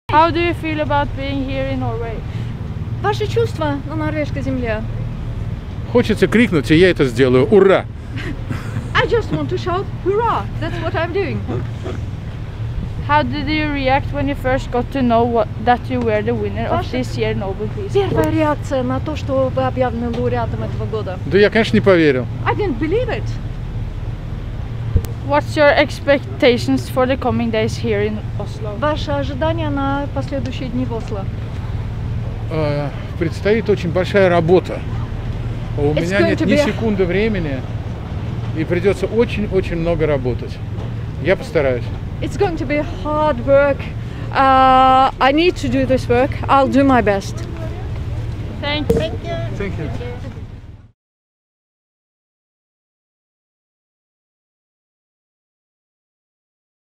How do you feel about being here in Norway? Ваши чувства на норвежской земле? Хочется крикнуть, и я это сделаю. Ура! I just want to shout, hurrah! That's what I'm doing. How did you react when you first got to know that you were the winner of this year's Nobel Peace? Первая реакция на то, что вы объявлены лауреатом этого года. Да я, конечно, не поверил. I didn't believe it. What's your expectations for the coming days here in Oslo? Ваши ожидания на последующие дни в Осло? Предстоит очень большая работа. У меня нет ни секунды времени, и придется очень-очень много работать. Я постараюсь. It's going to be hard work. I need to do this work. I'll do my best. Thank you. Thank you.